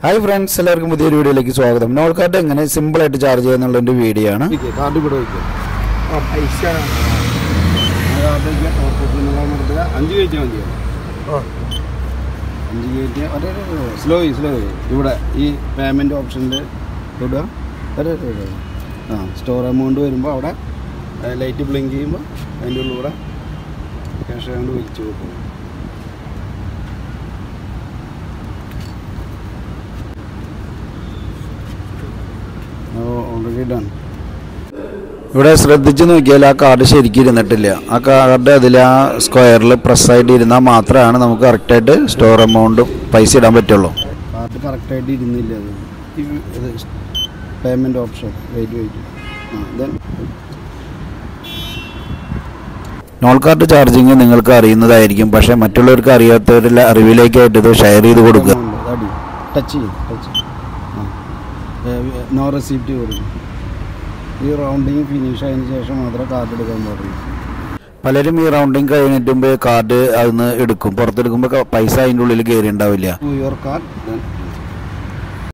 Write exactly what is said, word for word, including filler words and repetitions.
Hi friends, എല്ലാവർക്കും പുതിയൊരു വീഡിയോയിലേക്ക് സ്വാഗതം. നോൾ കാർഡ് എങ്ങനെ സിമ്പിൾ ആയിട്ട് ചാർജ് ചെയ്യാന്നുള്ള ഒരു വീഡിയോ ആണ്. കാർഡ് ഇവിടെ വെക്കുക. ആ പൈസ കാർഡിലേക്ക് ഓപ്പോസിറ്റ് അഞ്ച് കയറ്റിയാൽ മതിയോ? അഞ്ച് കയറ്റിയാൽ ഒരേ സ്ലോ സ്ലോ ഇവിടെ ഈ പേയ്മെൻറ്റ് ഓപ്ഷനിൽ ഇടുക. ഒരേ ആ സ്റ്റോർ എമൗണ്ട് വരുമ്പോൾ അവിടെ ലൈറ്റ് ബ്ലിങ്ക് ചെയ്യുമ്പോൾ അതിൻ്റെ ഉള്ളിലൂടെ ക്യാഷ് കൊണ്ട് വിളിച്ചു കൊടുക്കും. Already done. ഇവിടെ ശ്രദ്ധിച്ച് നോക്കിയാൽ ആ കാർഡ് ശരിക്കും ഇരുന്നിട്ടില്ല. ആ കാർഡ് അതിൽ ആ സ്ക്വയറിൽ പ്രസ്സായിട്ട് ഇരുന്നാൽ മാത്രമാണ് നമുക്ക് കറക്റ്റായിട്ട് സ്റ്റോർ എമൗണ്ട് പൈസ ഇടാൻ പറ്റുള്ളൂ. കാർഡ് കറക്റ്റായിട്ട് ഇരുന്നില്ല. അത് പേയ്മെൻറ്റ് ഓപ്ഷൻ വെയിറ്റ് വെയിറ്റ് ആ ദെൻ നോൾ കാർഡ് ചാർജിങ് നിങ്ങൾക്ക് അറിയുന്നതായിരിക്കും, പക്ഷേ മറ്റുള്ളവർക്ക് അറിയാത്തവരുടെ അറിവിലേക്കായിട്ട് ഇത് ഷെയർ ചെയ്ത് കൊടുക്കുക. ടച്ച് ചെയ്യും ടച്ച് നോ റെസിപ്റ്റ് കൊടുക്കും. ഈ റൗണ്ടിങ് ഫിനിഷ് ആയതിനു ശേഷം മാത്രമേ കാർഡ് എടുക്കാൻ പാടുള്ളൂ. പലരും ഈ റൗണ്ടിങ് കഴിഞ്ഞിട്ടുമ്പോൾ കാർഡ് അതിന് എടുക്കും. പുറത്തെടുക്കുമ്പോൾ പൈസ അതിൻ്റെ ഉള്ളിൽ കയറി ഉണ്ടാവില്ല. Your card